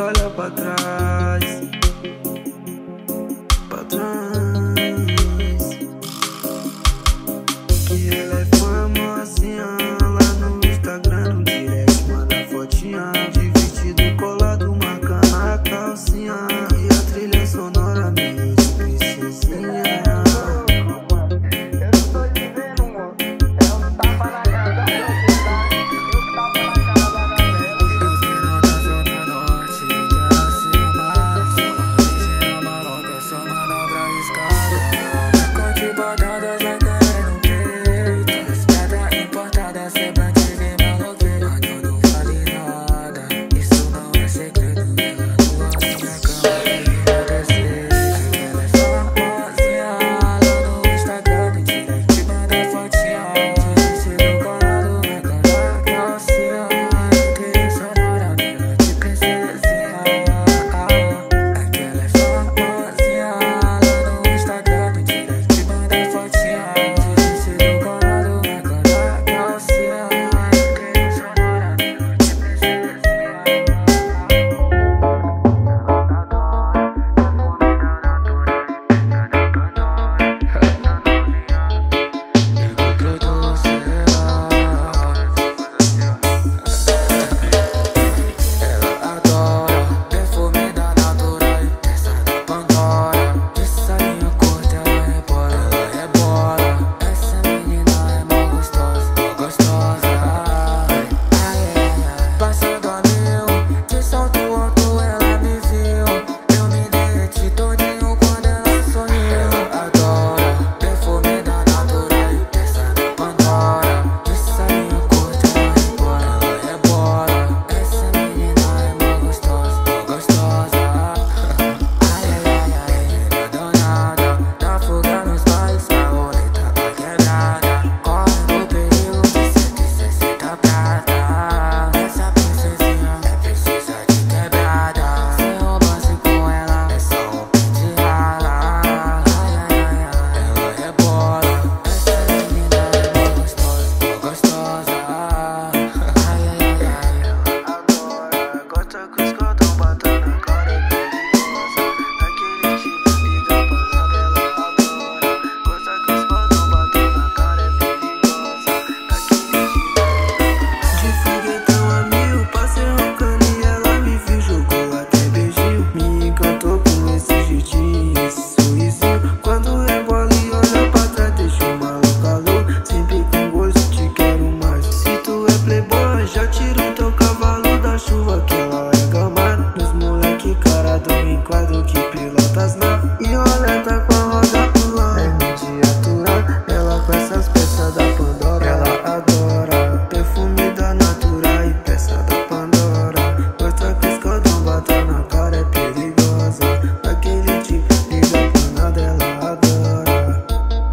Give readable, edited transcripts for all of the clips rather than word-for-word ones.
olha pra trás, pra trás. Que ela é famosinha lá no Instagram, no direct, manda fotinha de vestido colado, marcando a calcinha. E a trilha sonora meio de princesinha. Eu não tô dizendo, mano, é um tapa na cara da sociedade. Um tapa na cara da galera. Eu sei não da zona norte, quero acima. Sua original maluca, só manda pra escada. Corte botado, já querendo no peito. As pedras importadas, sempre antes de maloqueiro. Mas eu não falei nada, isso não é segredo. Ela voa na minha cama e meu desejo. Ela é famosinha lá no Instagram, no direct, manda fotinha de vestido colado, marcando a calcinha. Trilha sonora meio de princesinha. É que ela é famosinha lá no Instagram, no direct, manda fotinha de vestido colado, marcando a calcinha. Trilha sonora meio de ela adora perfume da Natura e peça da Pandora. De sainha curta ela rebola. Essa menina é mó gostosa, mó gostosa. Ai, ai, ai. Passando a mil, de salto alto ela me viu. Eu me derreti todinho quando ela sorriu. Ela adora perfume da Natura e peça da Pandora. De sainha curta ela rebola. Essa menina é mó gostosa, mó gostosa. Ai, ai, ai, ai, danada. Dá fuga nos bailes, a roleta tá quebrada. Corre no perigo de 160 prata. Essa princesinha precisa de quebrada. Sem romance com ela é só um pente rala. Ai, ai, ai, ai, ela rebola. Essa menina é mó gostosa, mó gostosa. Ai, ai, ai, ai, ela adora. Gosta que os cordão batam na cara, é perigosa. Daquele tipo liga pra nada, ela adora. Gosta que os cordão batam na cara, é perigosa. Daquele tipo de foguetão a mil, passei roncando e ela me viu, jogou até beijinho. Me encantou com esse jeitinho, esse sorrisinho. Quando rebola e olha pra trás, deixa o maluco alô. Sempre com gosto, te quero mais. Se tu é playboy, já tira o teu cavalo da chuva, que ela é gamada. Nos moleque cara do enquadro que pilota as naves. E olha, tá com a roda pulando, é ruim de aturar. Ela com essas peças da Pandora, ela adora perfume da Natura e peça da Pandora. Gosta que os cordão batam na cara, é perigosa. Daquele tipo liga pra nada, ela adora.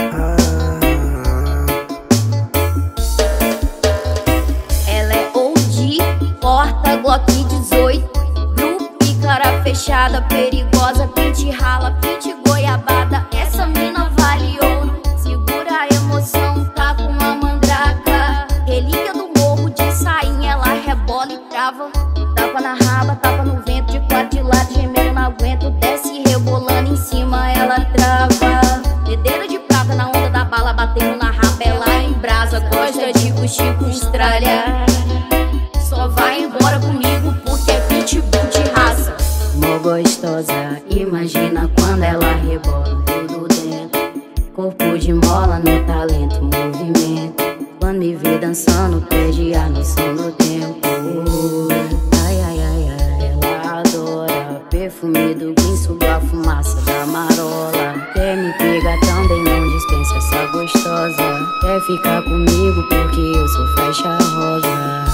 Ela é OG, porta Glock 18. Grupo e cara fechada, perigosa, pente rala, pente goiabada. Essa mina vale ouro, segura a emoção, tá com uma mandraca. Relíquia do morro de sainha, ela rebola e trava. Tapa na raba, tapa no vento, de quatro de lado, gemendo não aguento. Desce rebolando em cima, ela trava. Dedeira de prata na onda da bala, batendo na raba, ela em brasa. Gosta de curtir com estralha. Só vai embora comigo porque é pitbull de raça. Mó gostosa, imagina quando ela rebola tudo dentro. Corpo de mola no talento, movimento. Quando me vê dançando, perde a noção do tempo. Ai, ai, ai, ai, ela adora perfume do guinso, a fumaça da marola. Quer me pegar também, não dispensa essa gostosa. Quer ficar comigo porque eu sou faixa rosa.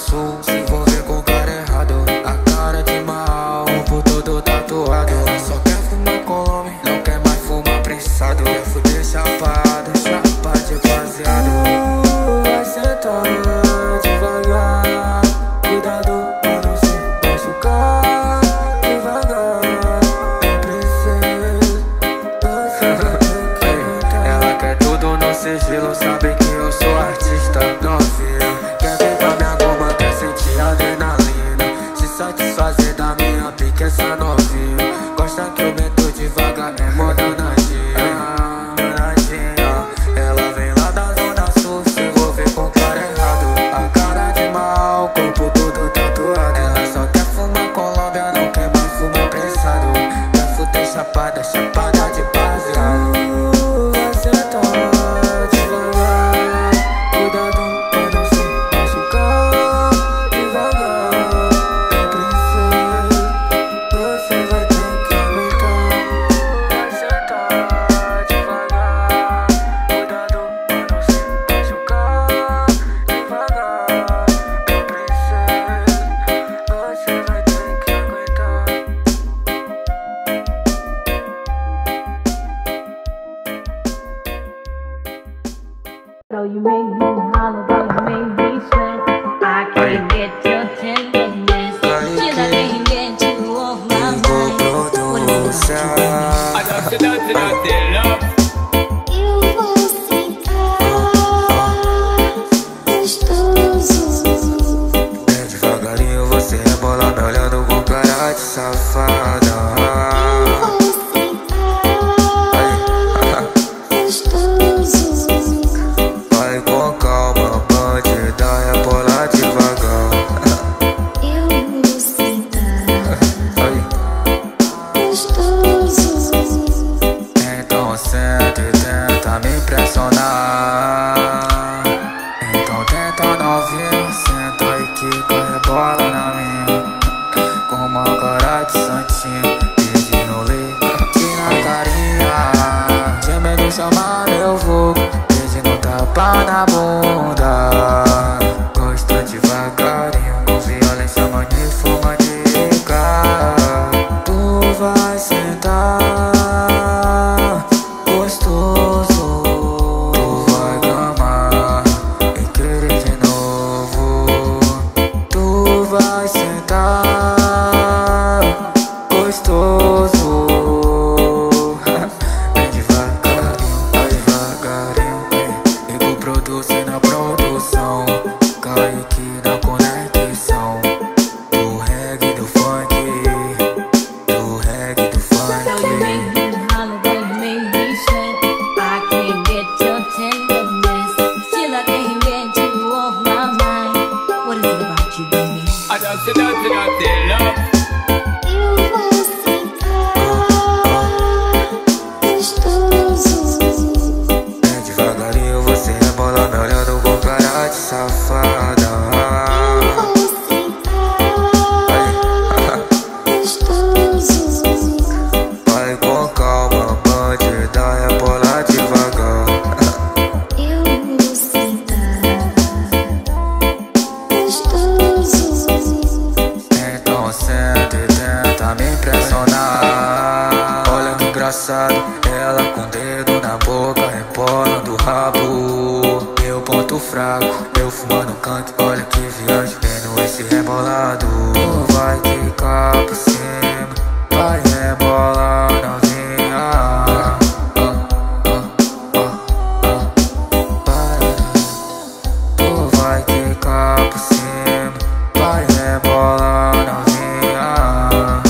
sul se envolver com o cara errado. A cara de mal, o corpo todo tatuado. Ela só quer fumar come, não quer mais fumar prensado. Quer fuder chapado, chapa de baseado. Vai sentar devagar, cuidado pra não se machucar. Devagar, princesa, você vai ter que aguentar. Ela quer tudo no sigilo, sabe que eu sou artista novinha. Quer ver pra minha goma, quer sentir adrenalina, se satisfazer da minha pique essa novinha. Gosta que eu meto devagar, é mó danadinha, danadinha. Ela vem lá da zona sul, se envolver com o cara errado. A cara de mal, corpo todo tatuado. Ela só quer fumar Colômbia, não quer mais fumar prensado. Quer fuder chapada, chapada de baseado. Vai sentar devagar, cuidado pra não se machucar. Devagar, princesa, você vai ter que aguentar. Vai sentar devagar, cuidado pra não se machucar. Devagar, princesa, você vai ter que aguentar. Though you make me holler, though you make me sweat, I can't get your tenderness. Still I can't get you off my mind. What is it about you? I don't see love. Eu vou sentar gostoso. É devagarinho, você rebola me olhando com cara de safada. Eu vou sentar gostoso. Vai com calma, bandida, rebola devagar. Eu vou sentar Ai, gostoso. então senta e tenta me impressionar. Então tenta novinha, senta e quica, rebola na minha. Com uma cara de santinho, pedindo leite na carinha. Gemendo chamar meu vulgo, pedindo tapa na bunda. Gosta devagarinho, com violência magnífica. Tu vai sentar gostoso, tu vai gamar e querer de novo. Tu vai sentar gostoso. Vem devagarinho, Ego produce na produção, Kaique na conexão. Do reggae, do funk, do reggae, do Though you funk. make me holler, though you make me sweat, I can't get your tenderness. Still I can't get you off my mind. What is it about you, baby? I don't see love. Eu vou sentar gostoso. É devagarinho, você rebola me olhando com cara de safada. Eu vou sentar gostoso. Vai com calma, bandida, rebola devagar. Eu vou sentar gostoso. Então senta e tenta me impressionar. Olha que engraçado, ela com o dedo na boca, rebolando o rabo. Meu ponto fraco, eu fumando canto. Olha que viagem, vendo esse rebolado. Vai quicar por cima, vai rebolar novinha. Tu vai quicar por cima, vai rebolar novinha.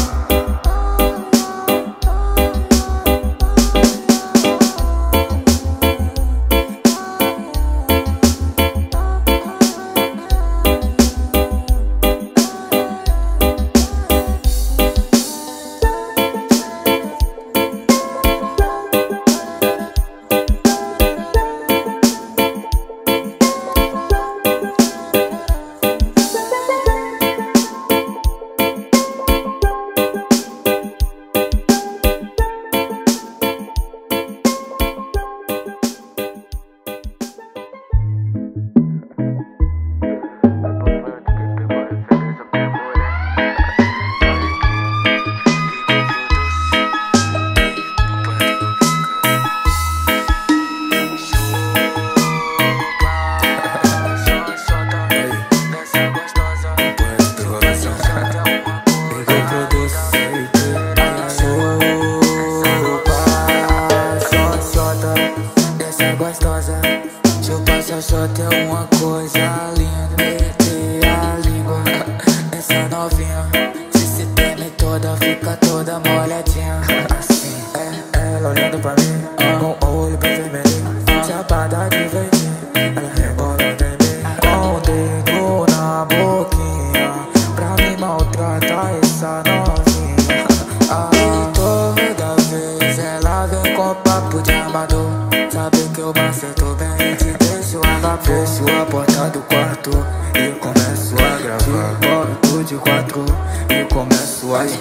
é uma coisa linda. Meter a língua nessa novinha, se treme toda, fica toda molhadinha. Assim, ela olhando pra mim com o olho bem vermelhinho, chapada de verdinho, ela rebolando em mim com o dedo na boquinha, pra me maltratar essa novinha. E toda vez ela vem com papo de amador, sabe que eu macento bem e te deixo a fecho a porta do quarto e começo a gravar. Boto de quatro e começo a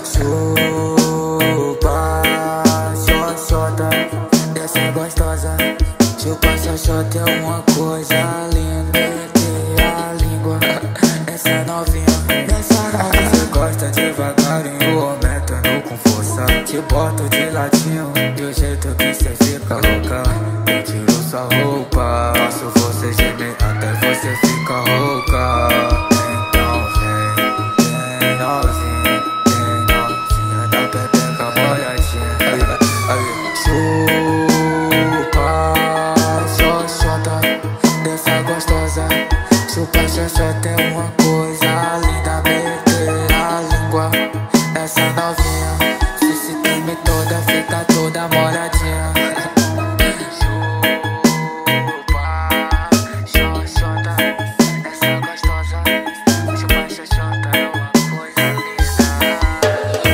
chupa xoxota dessa gostosa. Chupa xoxota é uma coisa linda. Meter a língua nessa novinha, você gosta devagarinho ou metendo com força. Te boto de ladinho do jeito que cê fica louca. Eu tiro sua roupa, faço você gemer até você fica rouca. Então vem novinha da pepeca molhadinha. Chupa xoxota dessa gostosa. Chupa xoxota é uma coisa linda. Meter a língua nessa novinha, se treme toda, fica toda molhadinha. Chupa xoxota dessa gostosa. Chupa xoxota é uma coisa linda.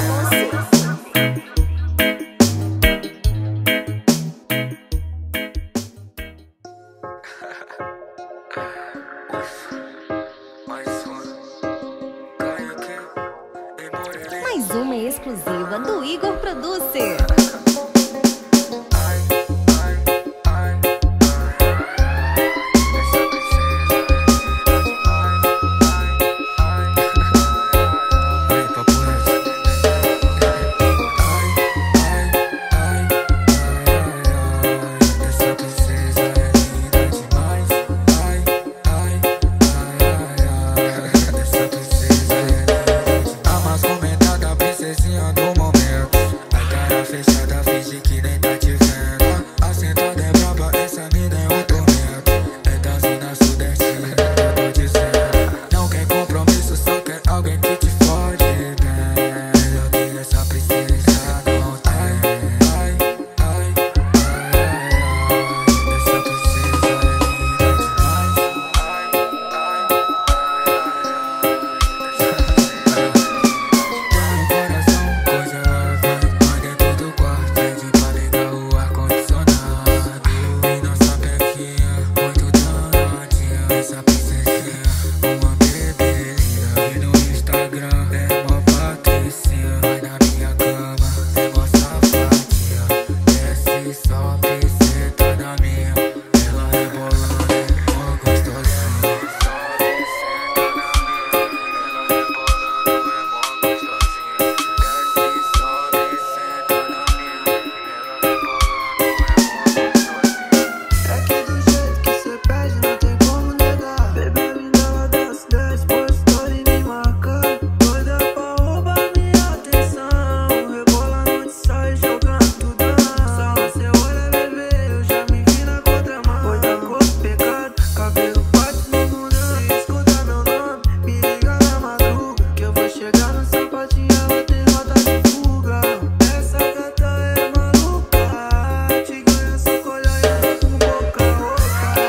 Mais uma exclusiva do Igor Producer. Fechada, finge que nem tá te vendo. A sentada é braba, essa mina é um tormento. É da zona sudeste, eu tô dizendo. Não quer compromisso, só quer alguém que te fode bem. Melhor que essa princesa não tem. Essa princesa é linda demais. Tem um coração, coisa vai dentro do quarto, pede pra ligar o ar-condicionado. E nossa pequinha, muito danadinha. Essa princesinha, uma bebê linda. E no Instagram é mó patricinha. Vai na minha cama, é mó safadinha. Desce, sobe, senta na minha. Ela rebolando, é mó gostosinha. Sobe, senta na minha. Ela rebolando, é mó gostosinha. Desce, sobe, senta na minha. Ela rebolando, é mó gostosinha. É que do jeito que cê pede não tem como negar. Bebê linda, ela desce, desce, postou e me marca. Doida pra roubar minha atenção. Rebola a noite, sai jogando tudão. Só você olha, bebê, eu já me vi na contramão. Foi da cor do pecado, cabelo bate no mundão. Se escuta meu nome, me liga na madruga, que eu vou chegar no sapatinho, ela tem rota de fuga. Essa gata é maluca, te ganha só com olhar com boca rouca.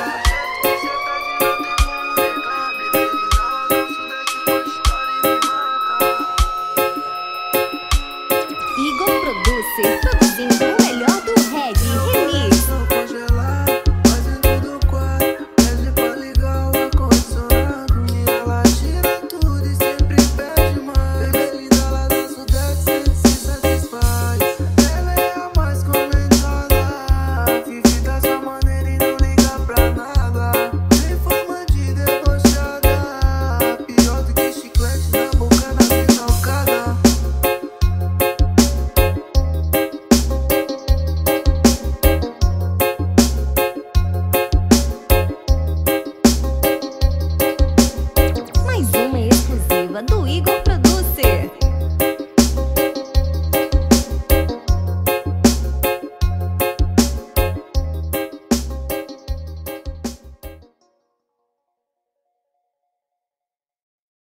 Igor Producer, produzindo o melhor do reggae remix. Não congelar, mas dentro do quarto, pede pra ligar o ar-condicionado. E ela tira tudo e sempre pede mais. Bebê linda, ela da Sudeste, sempre se satisfaz. Ela é a mais comentada, vive dessa maneira e não liga pra nada. Tem forma de debochada, pior do que chiclete na boca da recalcada. Mais uma exclusiva do Igor